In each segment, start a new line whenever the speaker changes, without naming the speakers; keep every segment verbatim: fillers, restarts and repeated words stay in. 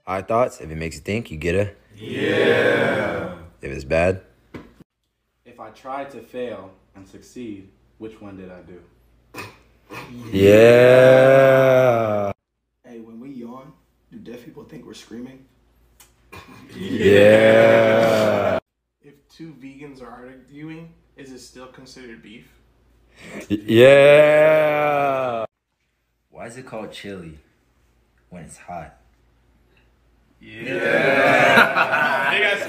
High thoughts, if it makes you think, you get a...
Yeah.
If it's bad...
If I tried to fail and succeed, which one did I do?
Yeah.
Hey, when we yawn, do deaf people think we're screaming?
Yeah.
If two vegans are arguing, is it still considered beef?
Yeah. Why is it called chili when it's hot?
Yeah.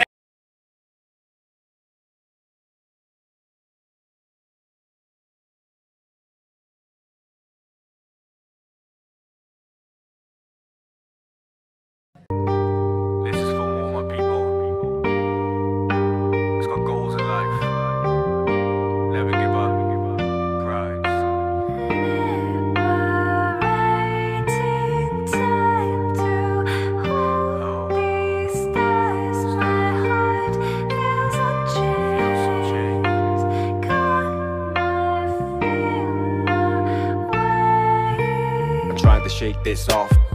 This is for all my people. It's got goals in life. Never give up. Pride.
Trying to shake this off,